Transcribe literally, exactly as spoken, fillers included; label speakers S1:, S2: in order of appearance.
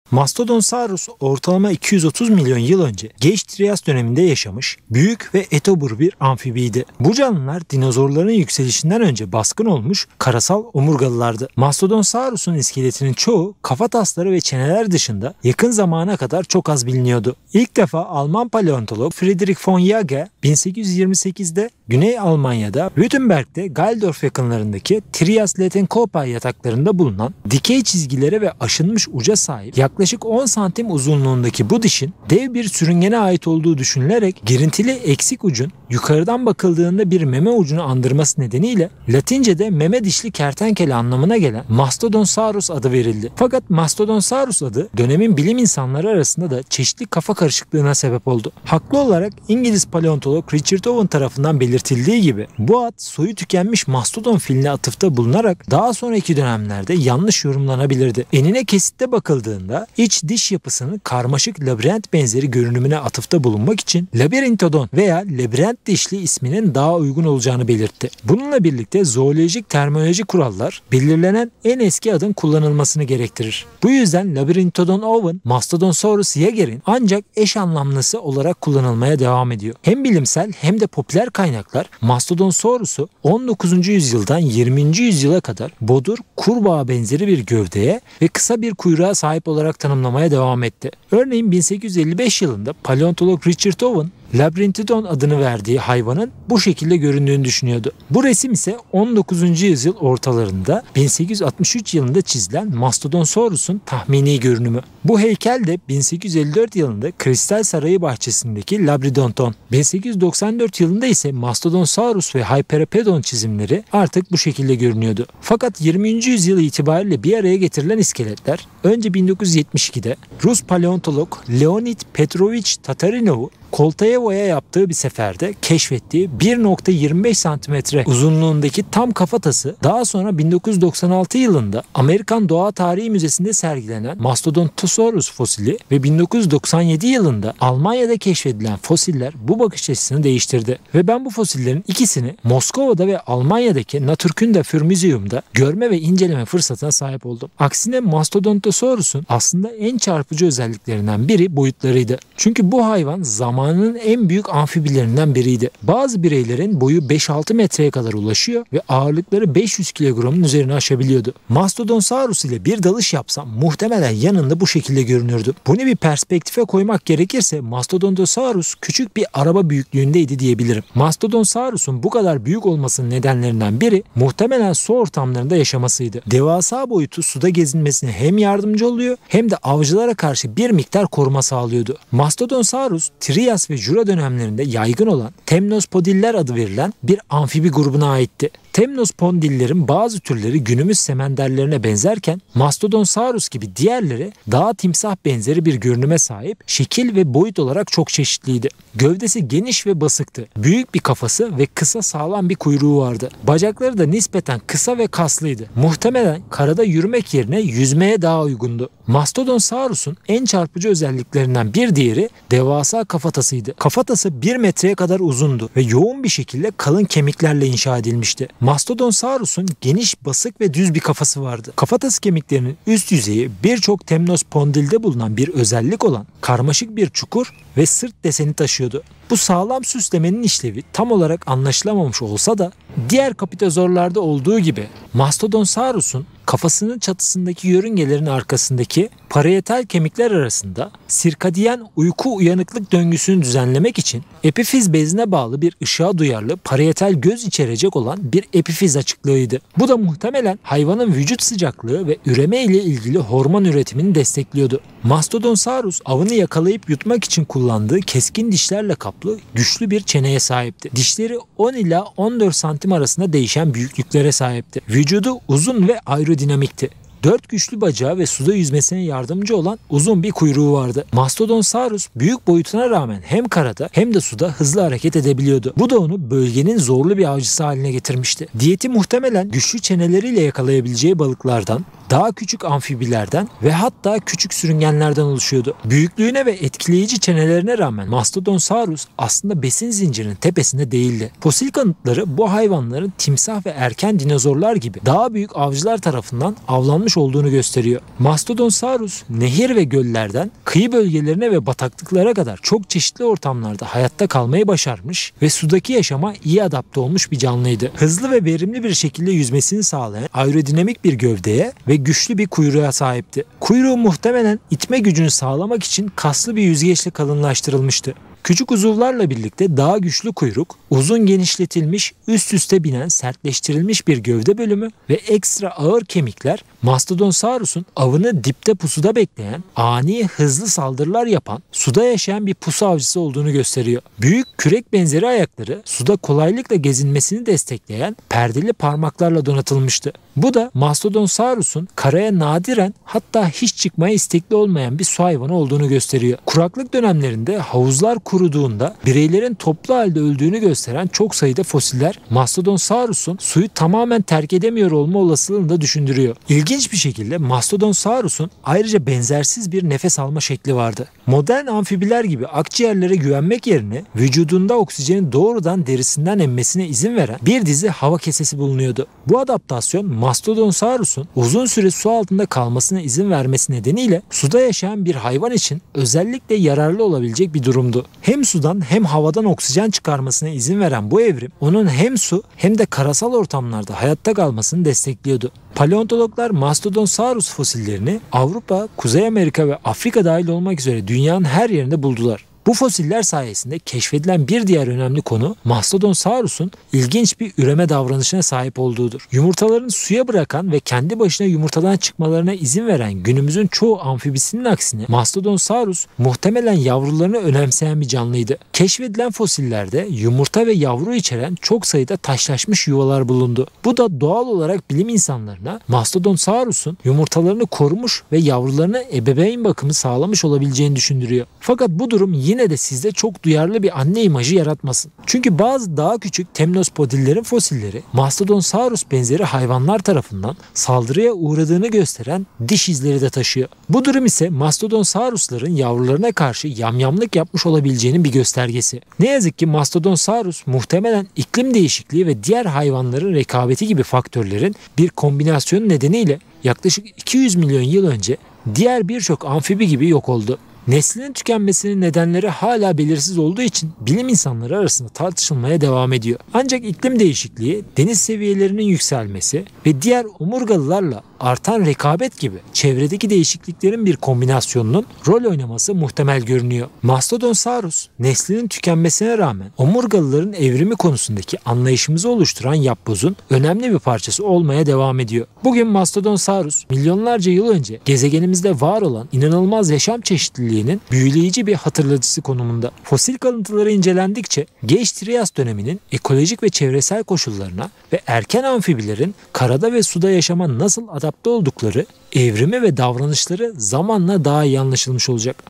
S1: Mastodonsaurus ortalama iki yüz otuz milyon yıl önce Geç Trias döneminde yaşamış, büyük ve etobur bir amfibiydi. Bu canlılar dinozorların yükselişinden önce baskın olmuş karasal omurgalılardı. Mastodonsaurus'un iskeletinin çoğu kafatasları ve çeneler dışında yakın zamana kadar çok az biliniyordu. İlk defa Alman paleontolog Friedrich von Jagge bin sekiz yüz yirmi sekizde Güney Almanya'da Württemberg'de Galdorf yakınlarındaki Trias-Lettenkopf yataklarında bulunan dikey çizgilere ve aşınmış uca sahip yaklaşık on santim uzunluğundaki bu dişin dev bir sürüngene ait olduğu düşünülerek girintili eksik ucun yukarıdan bakıldığında bir meme ucunu andırması nedeniyle Latince'de meme dişli kertenkele anlamına gelen Mastodonsaurus adı verildi. Fakat Mastodonsaurus adı dönemin bilim insanları arasında da çeşitli kafa karışıklığına sebep oldu. Haklı olarak İngiliz paleontolog Richard Owen tarafından belirtildiği gibi bu ad soyu tükenmiş mastodon filine atıfta bulunarak daha sonraki dönemlerde yanlış yorumlanabilirdi. Enine kesitte bakıldığında iç diş yapısının karmaşık labirent benzeri görünümüne atıfta bulunmak için labirintodon veya labirent dişli isminin daha uygun olacağını belirtti. Bununla birlikte zoolojik terminoloji kurallar belirlenen en eski adın kullanılmasını gerektirir. Bu yüzden labirintodon Owen, Mastodonsaurus Jaeger'in ancak eş anlamlısı olarak kullanılmaya devam ediyor. Hem bilimsel hem de popüler kaynaklar Mastodonsaurus'u on dokuzuncu yüzyıldan yirminci yüzyıla kadar bodur, kurbağa benzeri bir gövdeye ve kısa bir kuyruğa sahip olarak tanımlamaya devam etti. Örneğin bin sekiz yüz elli beş yılında paleontolog Richard Owen Labyrinthodon adını verdiği hayvanın bu şekilde göründüğünü düşünüyordu. Bu resim ise on dokuzuncu yüzyıl ortalarında bin sekiz yüz altmış üç yılında çizilen Mastodonsaurus'un tahmini görünümü. Bu heykel de bin sekiz yüz elli dört yılında Kristal Sarayı bahçesindeki Labyrinthodon. bin sekiz yüz doksan dört yılında ise Mastodonsaurus ve Hyperopodon çizimleri artık bu şekilde görünüyordu. Fakat yirminci yüzyıl itibariyle bir araya getirilen iskeletler önce bin dokuz yüz yetmiş ikide Rus paleontolog Leonid Petrovich Tatarinov'u Koltayevo'ya yaptığı bir seferde keşfettiği bir nokta yirmi beş santimetre uzunluğundaki tam kafatası daha sonra bin dokuz yüz doksan altı yılında Amerikan Doğa Tarihi Müzesi'nde sergilenen Mastodontosaurus fosili ve bin dokuz yüz doksan yedi yılında Almanya'da keşfedilen fosiller bu bakış açısını değiştirdi. Ve ben bu fosillerin ikisini Moskova'da ve Almanya'daki Naturkunde Museum'da görme ve inceleme fırsatına sahip oldum. Aksine Mastodontosaurus'un aslında en çarpıcı özelliklerinden biri boyutlarıydı. Çünkü bu hayvan zaman zamanının en büyük amfibilerinden biriydi. Bazı bireylerin boyu beş altı metreye kadar ulaşıyor ve ağırlıkları beş yüz kilogramın üzerine aşabiliyordu. Mastodonsaurus ile bir dalış yapsam muhtemelen yanında bu şekilde görünürdü. Bunu bir perspektife koymak gerekirse Mastodonsaurus küçük bir araba büyüklüğündeydi diyebilirim. Mastodonsaurus'un bu kadar büyük olmasının nedenlerinden biri muhtemelen su ortamlarında yaşamasıydı. Devasa boyutu suda gezinmesine hem yardımcı oluyor hem de avcılara karşı bir miktar koruma sağlıyordu. Mastodonsaurus Trias ve Jura dönemlerinde yaygın olan Temnospodiller adı verilen bir amfibi grubuna aitti. Temnospondillerin bazı türleri günümüz semenderlerine benzerken Mastodonsaurus gibi diğerleri daha timsah benzeri bir görünüme sahip, şekil ve boyut olarak çok çeşitliydi. Gövdesi geniş ve basıktı. Büyük bir kafası ve kısa sağlam bir kuyruğu vardı. Bacakları da nispeten kısa ve kaslıydı. Muhtemelen karada yürümek yerine yüzmeye daha uygundu. Mastodonsaurus'un en çarpıcı özelliklerinden bir diğeri devasa kafatasıydı. Kafatası bir metreye kadar uzundu ve yoğun bir şekilde kalın kemiklerle inşa edilmişti. Mastodonsaurus'un geniş, basık ve düz bir kafası vardı. Kafatası kemiklerinin üst yüzeyi birçok temnospondilde bulunan bir özellik olan karmaşık bir çukur ve sırt deseni taşıyordu. Bu sağlam süslemenin işlevi tam olarak anlaşılamamış olsa da diğer kapitozorlarda olduğu gibi Mastodonsaurus'un kafasının çatısındaki yörüngelerin arkasındaki parietal kemikler arasında sirkadiyen uyku uyanıklık döngüsünü düzenlemek için epifiz bezine bağlı bir ışığa duyarlı parietal göz içerecek olan bir epifiz açıklığıydı. Bu da muhtemelen hayvanın vücut sıcaklığı ve üreme ile ilgili hormon üretimini destekliyordu. Mastodonsaurus avını yakalayıp yutmak için kullandığı keskin dişlerle kaplı güçlü bir çeneye sahipti. Dişleri on ila on dört santim arasında değişen büyüklüklere sahipti. Vücudu uzun ve aerodinamikti. Dört güçlü bacağı ve suda yüzmesine yardımcı olan uzun bir kuyruğu vardı. Mastodonsaurus büyük boyutuna rağmen hem karada hem de suda hızlı hareket edebiliyordu. Bu da onu bölgenin zorlu bir avcısı haline getirmişti. Diyeti muhtemelen güçlü çeneleriyle yakalayabileceği balıklardan, daha küçük amfibilerden ve hatta küçük sürüngenlerden oluşuyordu. Büyüklüğüne ve etkileyici çenelerine rağmen Mastodonsaurus aslında besin zincirinin tepesinde değildi. Fosil kanıtları bu hayvanların timsah ve erken dinozorlar gibi daha büyük avcılar tarafından avlanmış olduğunu gösteriyor. Mastodonsaurus nehir ve göllerden kıyı bölgelerine ve bataklıklara kadar çok çeşitli ortamlarda hayatta kalmayı başarmış ve sudaki yaşama iyi adapte olmuş bir canlıydı. Hızlı ve verimli bir şekilde yüzmesini sağlayan aerodinamik bir gövdeye ve güçlü bir kuyruğa sahipti. Kuyruğu muhtemelen itme gücünü sağlamak için kaslı bir yüzgeçle kalınlaştırılmıştı. Küçük uzuvlarla birlikte daha güçlü kuyruk, uzun genişletilmiş, üst üste binen sertleştirilmiş bir gövde bölümü ve ekstra ağır kemikler Mastodonsaurus'un avını dipte pusuda bekleyen, ani hızlı saldırılar yapan, suda yaşayan bir pusu avcısı olduğunu gösteriyor. Büyük kürek benzeri ayakları suda kolaylıkla gezinmesini destekleyen perdeli parmaklarla donatılmıştı. Bu da Mastodonsaurus'un karaya nadiren hatta hiç çıkmaya istekli olmayan bir su hayvanı olduğunu gösteriyor. Kuraklık dönemlerinde havuzlar kuruduğunda bireylerin toplu halde öldüğünü gösteren çok sayıda fosiller Mastodonsaurus'un suyu tamamen terk edemiyor olma olasılığını da düşündürüyor. İlginç bir şekilde Mastodonsaurus'un ayrıca benzersiz bir nefes alma şekli vardı. Modern amfibiler gibi akciğerlere güvenmek yerine vücudunda oksijeni doğrudan derisinden emmesine izin veren bir dizi hava kesesi bulunuyordu. Bu adaptasyon Mastodonsaurus'un uzun süre su altında kalmasına izin vermesi nedeniyle suda yaşayan bir hayvan için özellikle yararlı olabilecek bir durumdu. Hem sudan hem havadan oksijen çıkarmasına izin veren bu evrim onun hem su hem de karasal ortamlarda hayatta kalmasını destekliyordu. Paleontologlar Mastodonsaurus fosillerini Avrupa, Kuzey Amerika ve Afrika dahil olmak üzere dünyanın her yerinde buldular. Bu fosiller sayesinde keşfedilen bir diğer önemli konu Mastodonsaurus'un ilginç bir üreme davranışına sahip olduğudur. Yumurtalarını suya bırakan ve kendi başına yumurtadan çıkmalarına izin veren günümüzün çoğu amfibisinin aksine Mastodonsaurus muhtemelen yavrularını önemseyen bir canlıydı. Keşfedilen fosillerde yumurta ve yavru içeren çok sayıda taşlaşmış yuvalar bulundu. Bu da doğal olarak bilim insanlarına Mastodonsaurus'un yumurtalarını korumuş ve yavrularına ebeveyn bakımı sağlamış olabileceğini düşündürüyor. Fakat bu durum yine de sizde çok duyarlı bir anne imajı yaratmasın. Çünkü bazı daha küçük temnospodillerin fosilleri Mastodonsaurus benzeri hayvanlar tarafından saldırıya uğradığını gösteren diş izleri de taşıyor. Bu durum ise Mastodonsaurusların yavrularına karşı yamyamlık yapmış olabileceğinin bir göstergesi. Ne yazık ki Mastodonsaurus muhtemelen iklim değişikliği ve diğer hayvanların rekabeti gibi faktörlerin bir kombinasyonu nedeniyle yaklaşık iki yüz milyon yıl önce diğer birçok amfibi gibi yok oldu. Neslinin tükenmesinin nedenleri hala belirsiz olduğu için bilim insanları arasında tartışılmaya devam ediyor. Ancak iklim değişikliği, deniz seviyelerinin yükselmesi ve diğer omurgalılarla artan rekabet gibi çevredeki değişikliklerin bir kombinasyonunun rol oynaması muhtemel görünüyor. Mastodonsaurus neslinin tükenmesine rağmen omurgalıların evrimi konusundaki anlayışımızı oluşturan yapbozun önemli bir parçası olmaya devam ediyor. Bugün Mastodonsaurus milyonlarca yıl önce gezegenimizde var olan inanılmaz yaşam çeşitliliğinin büyüleyici bir hatırlatıcısı konumunda. Fosil kalıntıları incelendikçe geç Trias döneminin ekolojik ve çevresel koşullarına ve erken amfibilerin karada ve suda yaşama nasıl adapte oldukları, evrimi ve davranışları zamanla daha iyi anlaşılmış olacak.